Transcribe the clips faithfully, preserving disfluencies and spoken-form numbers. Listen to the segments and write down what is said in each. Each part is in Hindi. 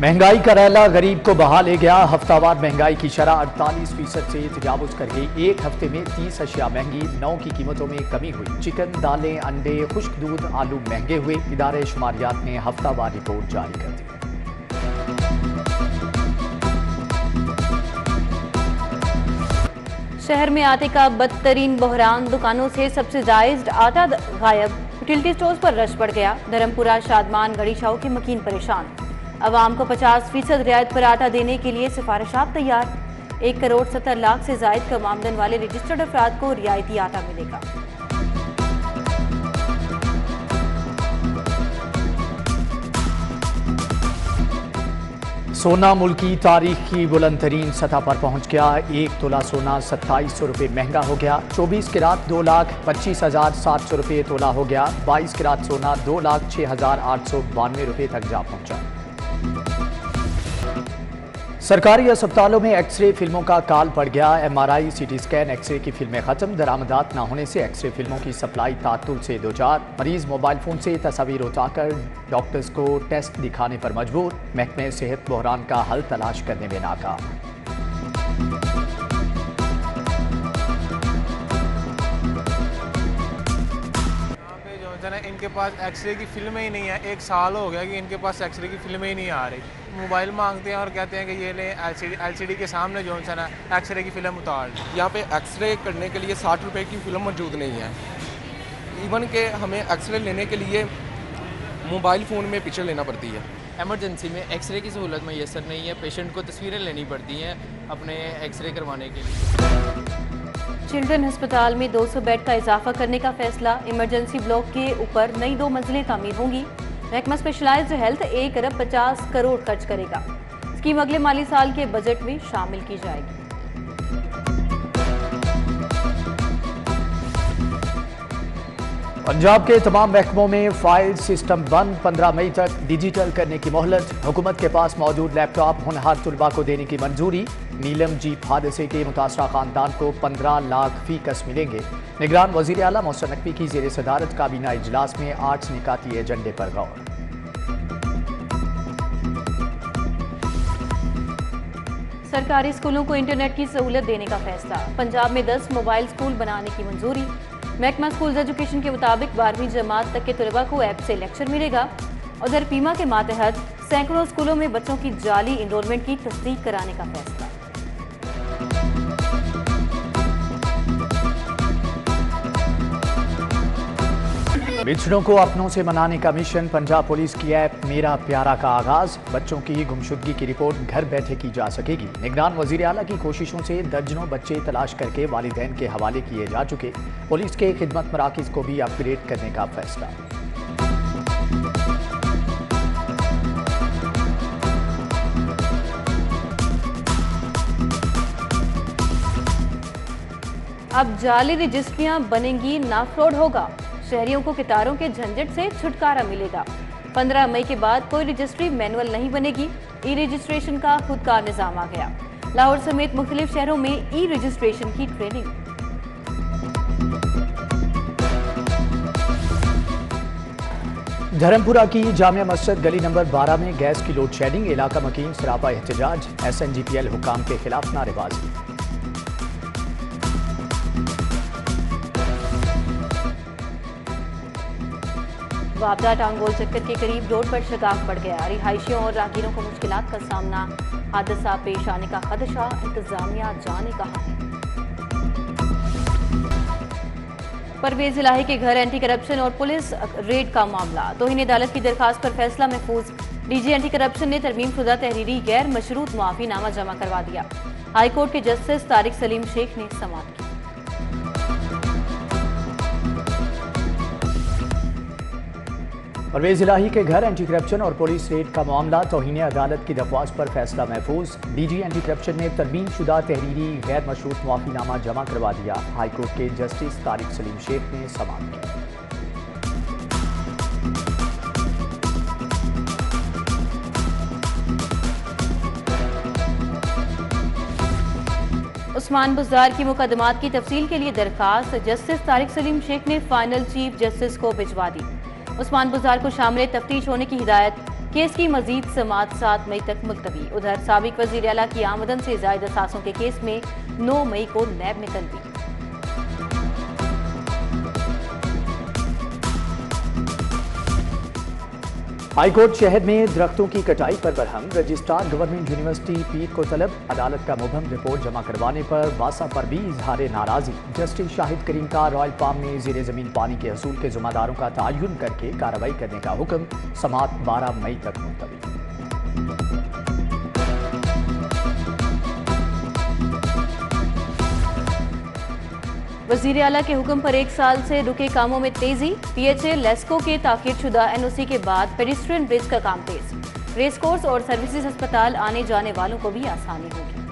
महंगाई का रैला गरीब को बहा ले गया। हफ्तावार महंगाई की शरह अड़तालीस फीसद से तजावुज कर गई। एक हफ्ते में तीस अशिया महंगी, नौ की कीमतों में कमी हुई। चिकन, दालें, अंडे, खुश्क दूध, आलू महंगे हुए। इदारे शुमारियात ने हफ्तावार रिपोर्ट जारी कर दी। शहर में आटे का बदतरीन बहरान, दुकानों से सब्सिडाइज्ड आटा गायब। यूटिलिटी स्टोर्स पर रश बढ़ गया। धर्मपुरा, शादमान, घड़ी शाह के मकीन परेशान। अवाम को पचास फीसद रियायत पर आटा देने के लिए सिफारिशात तैयार। एक करोड़ सत्तर लाख से जायद कम आमदन वाले रजिस्टर्ड अफराद को रियायती आटा मिलेगा। सोना मुल्क की तारीख की बुलंद तरीन सतह पर पहुंच गया। एक तोला सोना सत्ताईस सौ रुपये महंगा हो गया। चौबीस किरात दो लाख पच्चीस हजार सात सौ रुपये तोला हो गया। बाईस किरात सोना दो लाख छः हजार आठ सौ बानवे रुपये तक जा पहुंचा। सरकारी अस्पतालों में एक्सरे फिल्मों का काल पड़ गया। एमआरआई, सीटी स्कैन, एक्सरे की फिल्में खत्म। दरामदात न होने से एक्सरे फिल्मों की सप्लाई तातुल से दो चार। मरीज मोबाइल फोन से तस्वीर उठाकर डॉक्टर्स को टेस्ट दिखाने पर मजबूर। महकमे सेहत बहरान का हल तलाश करने में नाकाम। इनके पास एक्सरे की फिल्में ही नहीं है। एक साल हो गया कि इनके पास एक्सरे की फिल्में ही नहीं आ रही। मोबाइल मांगते हैं और कहते हैं कि ये ले एलसीडी एलसीडी के सामने जो है ना एक्सरे की फिल्म उतार। यहाँ पे एक्सरे करने के लिए साठ रुपए की फिल्म मौजूद नहीं है। इवन के हमें एक्सरे लेने के लिए मोबाइल फ़ोन में पिक्चर लेना पड़ती है। एमरजेंसी में एक्सरे की सहूलत मैसर नहीं है। पेशेंट को तस्वीरें लेनी पड़ती हैं अपने एक्सरे करवाने के लिए। चिल्ड्रन अस्पताल में दो सौ बेड का इजाफा करने का फैसला। इमरजेंसी ब्लॉक के ऊपर नई दो मंजिलें तामीर होंगी। महकमा स्पेशलाइज्ड हेल्थ एक अरब पचास करोड़ खर्च करेगा। स्कीम अगले माली साल के बजट में शामिल की जाएगी। पंजाब के तमाम महकमों में फाइल सिस्टम बंद। पंद्रह मई तक डिजिटल करने की मोहलत। हुकूमत के पास मौजूद लैपटॉप होनहार तलबा को देने की मंजूरी। नीलम जीप हादसे के मुतासरा खानदान को पंद्रह लाख फीकस मिलेंगे। निगरान वजीर आला मोहसिन नकवी की जेर सदारत काबीना इजलास में आर्ट्स निकाती एजेंडे पर गौर। सरकारी स्कूलों को इंटरनेट की सहूलत देने का फैसला। पंजाब में दस मोबाइल स्कूल बनाने की मंजूरी। महकमा स्कूल एजुकेशन के मुताबिक बारहवीं जमात तक के तलबा को ऐप से लेक्चर मिलेगा। उधर पीमा के मातहत सैकड़ों स्कूलों में बच्चों की जाली इनरोलमेंट की तस्दीक कराने का फैसला। बिछड़ों को अपनों से मनाने का मिशन। पंजाब पुलिस की ऐप मेरा प्यारा का आगाज। बच्चों की गुमशुदगी की रिपोर्ट घर बैठे की जा सकेगी। निगरान वजीर आला की कोशिशों से दर्जनों बच्चे तलाश करके वालिदैन के हवाले किए जा चुके। पुलिस के खिदमत मराकिज को भी अपग्रेड करने का फैसला। अब जाली रजिस्ट्रियां बनेंगी, ना फ्रॉड होगा। शहरियों को कितारों के झंझट से छुटकारा मिलेगा। पंद्रह मई के बाद कोई रजिस्ट्री मैनुअल नहीं बनेगी। ई रजिस्ट्रेशन का खुदकार निजाम आ गया। लाहौर समेत मुख्तलिफ शहरों में ई रजिस्ट्रेशन की ट्रेनिंग। धर्मपुरा की जामिया मस्जिद गली नंबर बारह में गैस की लोड शेडिंग। इलाका मकीन सरापा एहतजाज। S N G P L हुकाम के खिलाफ नारेबाजी। वापदा टाउन गोल चक्कर के करीब रोड पर शगाफ बढ़ गया। रिहायशियों और राहगीरों को मुश्किलात का सामना। हादसा पेश आने का खदशा। इंतजामिया जाने कहा है। परवेज इलाही के घर एंटी करप्शन और पुलिस रेड का मामला। तौहीन अदालत की दरखास्त पर फैसला महफूज। डीजी एंटी करप्शन ने तरमीम शुदा तहरीरी गैर मशरूत मुआफीनामा जमा करवा दिया। हाईकोर्ट के जस्टिस तारिक सलीम शेख ने समाअत की। परवेज इलाही के घर एंटी करप्शन और पुलिस रेड का मामला। तौहीन अदालत की दरख्वास्त पर फैसला महफूज। डीजी एंटी करप्शन ने तरमीम शुदा तहरीरी गैर मशरूत मुआफीनामा जमा करवा दिया। हाईकोर्ट के जस्टिस तारिक सलीम शेख ने समाअत की। उस्मान बुज़दार की मुकदमात की तफसील के लिए दरखास्त जस्टिस तारिक सलीम शेख ने फाइनल चीफ जस्टिस को भिजवा दी। उस्मान बुज़दार को शामिल तफ्तीश होने की हिदायत केस की मजीद समाअत सात मई तक मुलतवी। उधर साबिक वज़ीर आला की आमदन से जायद असासों के केस में नौ मई को नैब में तलबी। हाईकोर्ट शहर में दरख्तों की कटाई पर बरहम। रजिस्ट्रार गवर्नमेंट यूनिवर्सिटी पीर को तलब। अदालत का मुबहम रिपोर्ट जमा करवाने पर वासा पर भी इजहार नाराजी। जस्टिस शाहिद करीम का रॉयल पाम में ज़ेरे ज़मीन पानी के हसूल के जुम्मेदारों का तयन करके कार्रवाई करने का हुक्म। समाअत बारह मई तक मुलतवी। वज़ीर आला के हुक्म पर एक साल से रुके कामों में तेजी। पीएचए लेस्को के ताकीद शुदा एनओसी के बाद पेडिस्ट्रियन ब्रिज का काम तेज। रेस कोर्स और सर्विसेज अस्पताल आने जाने वालों को भी आसानी होगी।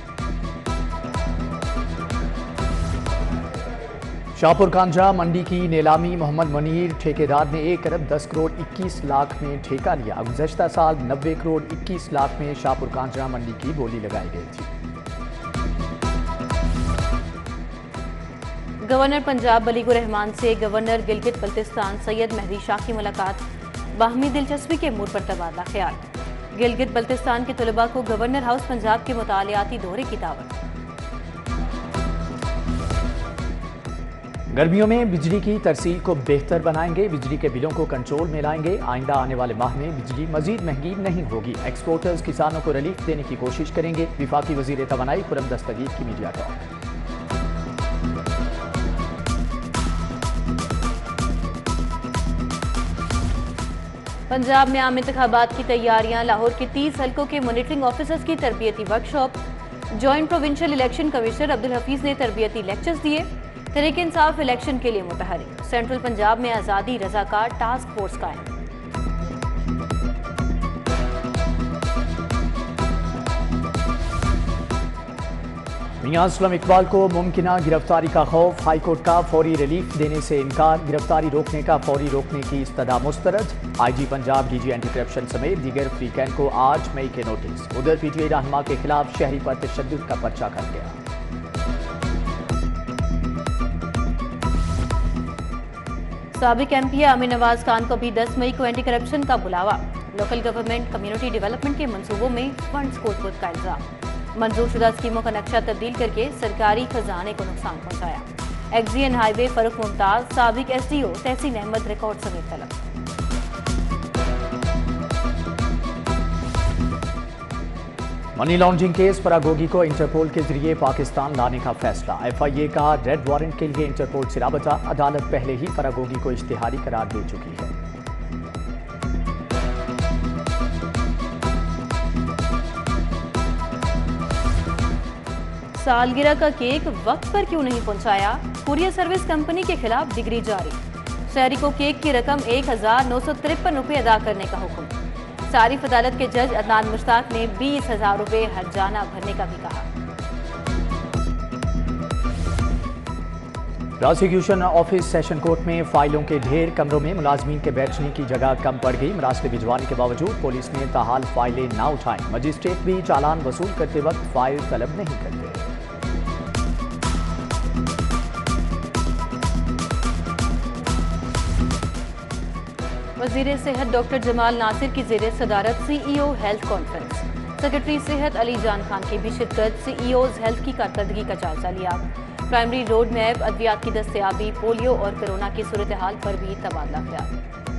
शाहपुर कांझा मंडी की नीलामी। मोहम्मद मुनीर ठेकेदार ने एक अरब दस करोड़ इक्कीस लाख में ठेका लिया। गुज़श्ता साल नब्बे करोड़ इक्कीस लाख में शाहपुर कांझा मंडी की बोली लगाई गई थी। गवर्नर पंजाब बलीगुर रहमान से गवर्नर गिलगित बल्तिस्तान सैयद मेहदी शाह की मुलाकात। बाहमी दिलचस्पी के मूड पर तबादला ख्याल। गिलगित बल्तिस्तान के तलबा को गवर्नर हाउस पंजाब के मुतालियाती दौरे की दावत। गर्मियों में बिजली की तरसील को बेहतर बनाएंगे। बिजली के बिलों को कंट्रोल में लाएंगे। आइंदा आने वाले माह में बिजली मजीद महंगी नहीं होगी। एक्सपोर्टर्स किसानों को रिलीफ देने की कोशिश करेंगे। विफाकी वजीर तवानाई खुरम दस्तगीर की मीडिया टॉक। पंजाब में आम इंतखाबात की तैयारियां। लाहौर के तीस हल्कों के मॉनिटरिंग ऑफिसर्स की तरबियती workshop. Joint provincial election commissioner Abdul Hafeez ने तरबियती लेक्चर्स दिए। तहरीक इंसाफ इलेक्शन के लिए मुतहरिक। सेंट्रल पंजाब में आज़ादी रजाकार टास्क फोर्स कायम। मियां असलम इकबाल को मुमकिना गिरफ्तारी का खौफ। हाईकोर्ट का फौरी रिलीफ देने से इनकार। गिरफ्तारी रोकने का फौरी रोकने की इस्तदा मुस्तरद। IG Punjab DG anti corruption समेत दीगर फ्रीकैन को आठ मई के नोटिस। उधर पीटीआई रहनुमा के खिलाफ शहरी पर तशद्दुद का पर्चा कर गया। साबिक एमपी अमीन नवाज खान को भी दस मई को एंटी करप्शन का बुलावा। लोकल गवर्नमेंट कम्युनिटी डेवलपमेंट के मंसूबों में फंड्स कोतपुत का इल्जाम। मंजूर शुदा स्कीमों का नक्शा तब्दील करके सरकारी खजाने को नुकसान पहुंचाया। एक्सियन हाईवे फरूख मुमताज साबिक एसडीओ तहसीन अहमद रिकॉर्ड समेत तलब। मनी लॉन्ड्रिंग केस परागोगी को इंटरपोल के जरिए पाकिस्तान लाने का फैसला। एफआईए का रेड वारंट के लिए इंटरपोल से राबता। अदालत पहले ही परागोगी को इश्तिहारी करार दे चुकी है। सालगिरह का केक वक्त पर क्यों नहीं पहुंचाया? कुरियर सर्विस कंपनी के खिलाफ डिग्री जारी। शहरी को केक की रकम एक हजार नौ सौ तिरपन रुपये अदा करने का हुक्म। सारिफ अदालत के जज अदनान मुश्ताक ने बीस हजार रुपये हर्जाना भरने का भी कहा। प्रोसिक्यूशन ऑफिस सेशन कोर्ट में फाइलों के ढेर। कमरों में मुलाजमीन के बैठने की जगह कम पड़ गई। मरासले भिजवाने के बावजूद पुलिस ने ताहाल फाइलें ना उठाई। मजिस्ट्रेट भी चालान वसूल करते वक्त फाइल तलब नहीं करते। वजीर सेहत डॉक्टर जमाल नासिर की जेर सदारत सीईओ हेल्थ कॉन्फ्रेंस। सेक्रेटरी सेहत अली जान खान की भी शिरकत। सीईओज हेल्थ की कारकर्दगी का जायजा लिया। प्राइमरी रोड मैप, अद्वियात की दस्तयाबी, पोलियो और कोरोना की सूरत हाल पर भी तबादला ख्याल।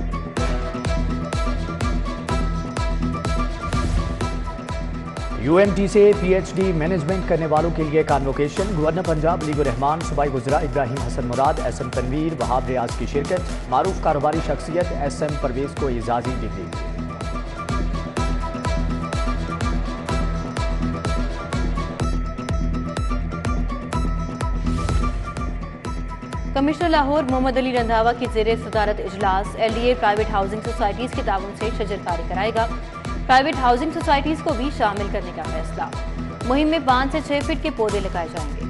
यूएमटी से पीएचडी मैनेजमेंट करने वालों के लिए कॉन्वोकेशन। गवर्नर पंजाब बलीगुर रहमान, सूबाई वज़रा इब्राहिम हसन मुराद, एसएम तनवीर, वहाब रियाज की शिरकत। मारूफ कारोबारी शख्सियत एसएम परवेज को एजाजी डिग्री। कमिश्नर लाहौर मोहम्मद अली रंधावा की जेर सदारत इजलास। एलडीए प्राइवेट हाउसिंग सोसाइटीज के ताउन से शजरकारी कराएगा। प्राइवेट हाउसिंग सोसाइटीज को भी शामिल करने का फैसला। मुहिम में पाँच से छह फीट के पौधे लगाए जाएंगे।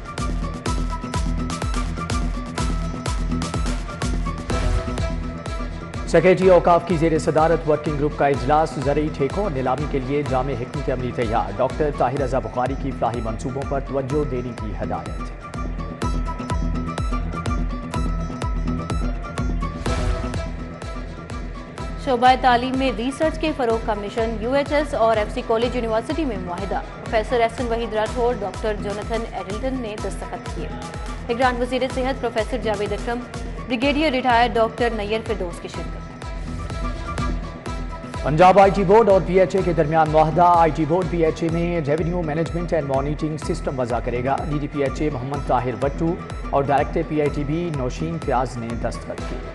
सेक्रेटरी औकाफ की जेर सदारत वर्किंग ग्रुप का इजलास। ज़रई ठेकों और नीलामी के लिए जामे हिकमत अमली तैयार। डॉक्टर ताहिर रजा बुखारी की फलाही मनसूबों पर तवज्जो देने की हदायत। शोबा तालीम में रिसर्च के फरोग का मिशन यू एच एस और एफ सी कॉलेज यूनिवर्सिटी में मुआहिदा। Professor Ahsan Waheed Rathore, doctor Jonathan Addleton ने दस्तखत किए। निगरान वज़ीर सेहत professor Javed Akram, brigadier retired doctor Nayyar Firdous की शिरकत। पंजाब आई टी बोर्ड और पी एच ए के दरमियान मुआहदा। I T board P H A में revenue management and monitoring system वज़ा करेगा। D D P H A Mohammad Tahir Bhattu और director P I T B Nausheen Fayyaz ने दस्तखत किए।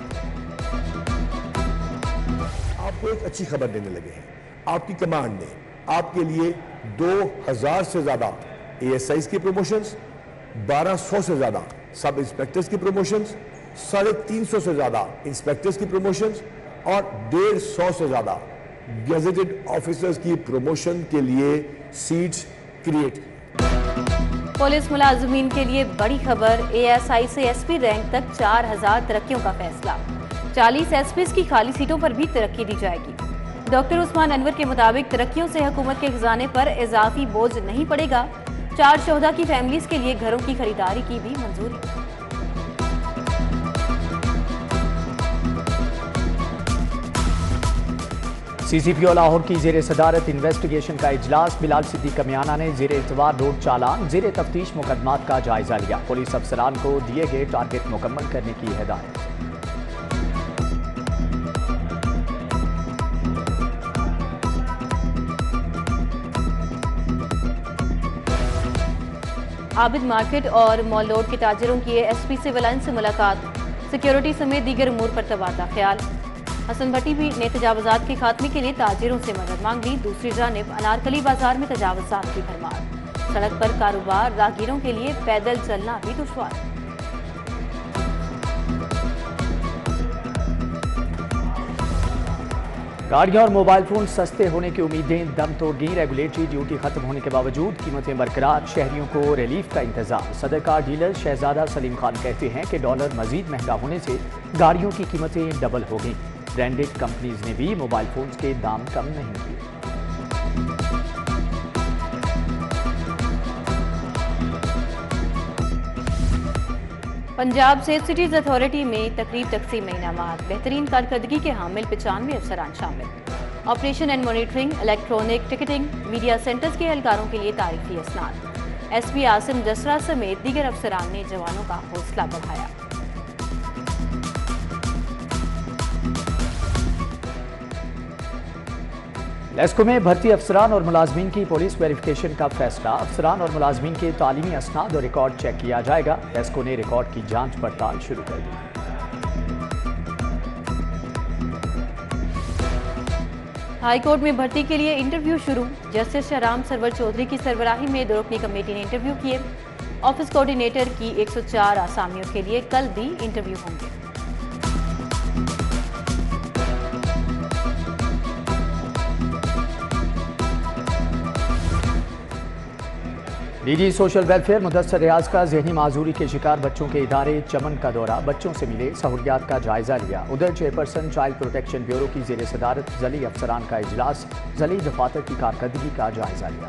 आपको एक अच्छी खबर देने लगे हैं। आपकी कमांड ने आपके लिए दो हजार से ज्यादा ए एस आईज की प्रमोशंस, बारह सौ से ज्यादा सब इंस्पेक्टर्स की प्रमोशंस, साढ़े तीन सौ से ज्यादा इंस्पेक्टर्स की प्रमोशंस और डेढ़ सौ से ज्यादा गेजेटेड ऑफिसर्स की प्रमोशन के लिए सीट्स क्रिएट। पुलिस मुलाजमीन के लिए बड़ी खबर। ए एस आई से एस पी रैंक तक चार हजार तरक्कियों का फैसला। चालीस एस पी की खाली सीटों पर भी तरक्की दी जाएगी। डॉक्टर उस्मान अनवर के मुताबिक तरक्कियों से हुकूमत के खजाने पर इजाफी बोझ नहीं पड़ेगा। चार शोहदा की फैमिलीज के लिए घरों की खरीदारी की भी मंजूरी। सी सी पी ओ लाहौर की जेर सदारत इन्वेस्टिगेशन का इजलास। बिलाल सिद्दीक कमियाना ने जेर एतवार रोड चालान, जेर तफ्तीश मुकदमात का जायजा लिया। पुलिस अफसरान को दिए गए टारगेट मुकम्मल करने की हिदायत। आबिद मार्केट और मॉल रोड के ताजिरों की एस पी सिविल लाइन से मुलाकात। सिक्योरिटी समेत दीगर उमूर पर तबादला ख्याल। हसन भट्टी भी ने तजावजात के खात्मे के लिए ताजिरों से मदद मांग ली। दूसरी जानिब अनारकली बाजार में तजावजात की भरमार। सड़क पर कारोबार, राहगीरों के लिए पैदल चलना भी दुश्वार। गाड़ियां और मोबाइल फोन सस्ते होने की उम्मीदें दम तोड़ गई। रेगुलेटरी ड्यूटी खत्म होने के बावजूद कीमतें बरकरार। शहरियों को रिलीफ का इंतजार। सदर कार डीलर शहजादा सलीम खान कहते हैं कि डॉलर मजीद महंगा होने से गाड़ियों की कीमतें डबल हो गई। ब्रांडेड कंपनीज ने भी मोबाइल फोन्स के दाम कम नहीं किए। पंजाब सेफ सिटीज अथॉरिटी में तकरीब तकसीम इनामात। बेहतरीन कारकर्दगी के हामिल पचानवे अफसरान शामिल। Operation and monitoring, electronic ticketing, media centres के एहलकारों के लिए तारीफी असनाद। एस पी आसिम जसरा समेत दीगर अफसरान ने जवानों का हौसला बढ़ाया। लेस्को में भर्ती अफसरान और मुलाजमीन की पुलिस वेरिफिकेशन का फैसला। अफसरान और मुलाजमीन के तालीमी असनाद और रिकॉर्ड चेक किया जाएगा। लेस्को ने रिकॉर्ड की जांच पड़ताल शुरू कर दी। हाई कोर्ट में भर्ती के लिए इंटरव्यू शुरू। जस्टिस शहराम सरवर चौधरी की सरबराही में दो रुकनी कमेटी ने इंटरव्यू किए। ऑफिस कोऑर्डिनेटर की एक सौ चार आसामियों के लिए कल भी इंटरव्यू होंगे। DG social welfare Mudassar Riaz का जहनी माजूरी के शिकार बच्चों के इदारे चमन का दौरा। बच्चों से मिले, सहूलियात का जायजा लिया। उधर चेयरपर्सन चाइल्ड प्रोटेक्शन ब्यूरो की जेर सदारत जली अफसरान का इजलास। जली दफातर की कारकर्दगी का जायजा लिया।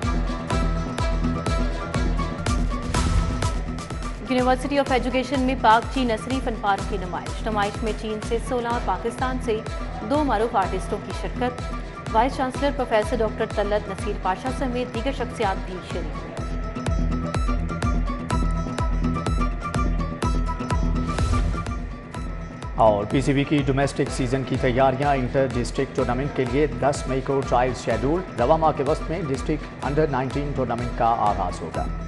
यूनिवर्सिटी ऑफ एजुकेशन में पाक चीन असरी फनपारों की नुमाइश। नुमाइश में चीन से सोलह और पाकिस्तान से दो मारूफ आर्टिस्टों की शिरकत। Vice chancellor professor doctor Tallat Naseer Pasha समेत दीगर शख्सियात भी शरीक हुए। और पीसीबी की डोमेस्टिक सीजन की तैयारियां। इंटर डिस्ट्रिक्ट टूर्नामेंट के लिए दस मई को ट्रायल शेड्यूल। रवा माह के वक्त में डिस्ट्रिक्ट अंडर नाइनटीन टूर्नामेंट का आगाज होगा।